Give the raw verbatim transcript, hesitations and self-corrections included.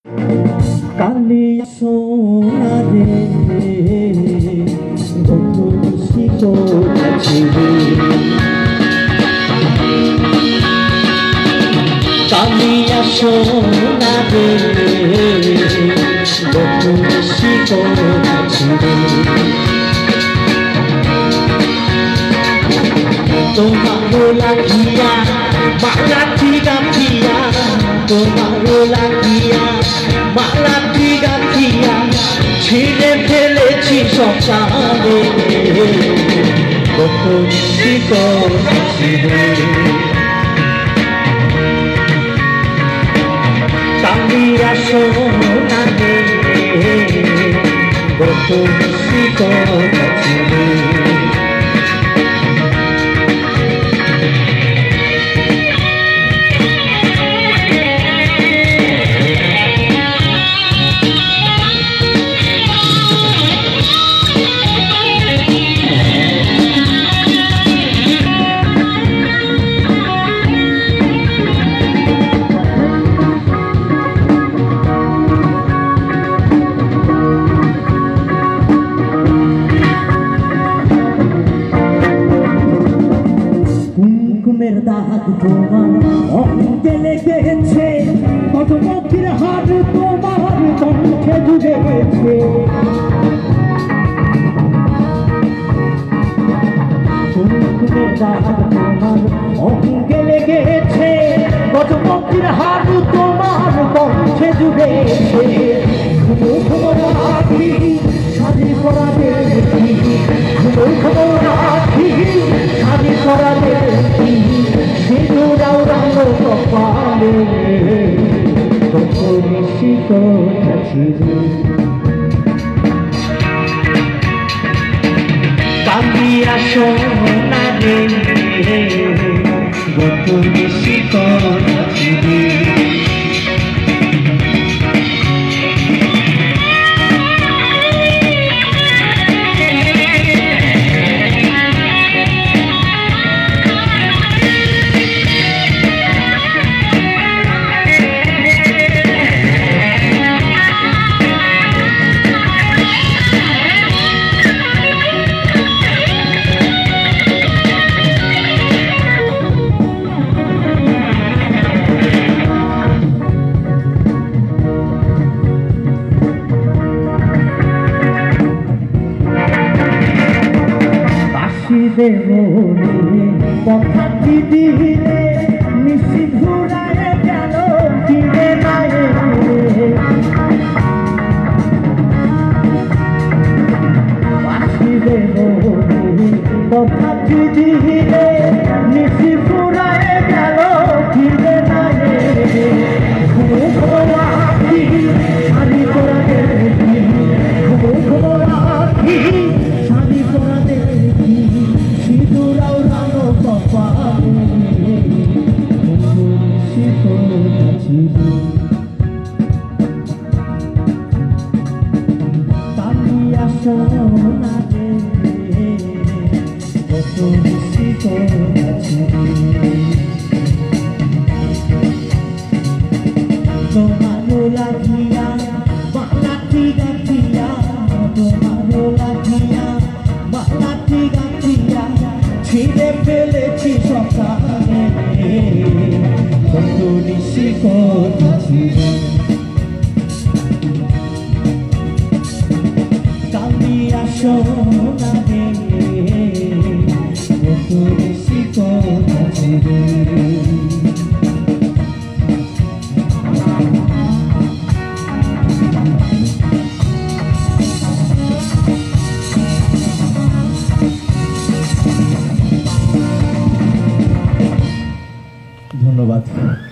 কালিয়া সোনা রে বন্ধুসি কোথাছি কালিয়া সোনা রে বন্ধুসি কোথাছি তোমারো লাগিয়া মালাটি গাঁথিয়া তোমারো লাগিয়া মালাটি গাঁথিয়া ছিঁড়ে ফেলেছি সকালে বন্ধুসি কোথাছি কালিয়া সোনা রে বন্ধুসি কোথাছি কুমকুমের দাগ তোমার অঙ্গে লেগেছে মধুমক্ষীর হার তোমার কণ্ঠে ডুবেছে কুমকুমের দাগ তোমার অঙ্গে লেগেছে মধুমক্ষীর হার তোমার কণ্ঠে ডুবেছে ঘুমো ঘুমো রাখি শাড়ি পরা দেখি ঘুমো ঘুমো রাখি শাড়ি পরা দেখি সিঁদুরাও রঙ কপালে বন্ধুসি কোথাছি কালিয়া সোনা রে বন্ধুসি কোথাছি কথাটি দিলে মিশি ঘুরায় গেল কিনে নায়ে বাসিবে কথাটি দিলে মিশি ঘুরায় গেল কিনে নায়ে ঘুমো ঘুমো রাখি শাড়ি পরা দেখি ঘুমো ঘুমো রাখি শাড়ি পরা দেখি সিঁদুরাও রঙ কপালে বন্ধুসি কোথাছি কালিয়া সোনা রে বন্ধুসি কোথাছি তোমারো লাগিয়া মালাটি গাঁথিয়া তোমারো লাগিয়া মালাটি গাঁথিয়া ছিঁড়ে ফেলেছি সকালে বন্ধুসি কোথাছি কালিয়া সোনা রে বন্ধুসি কোথাছি ধন্যবাদ।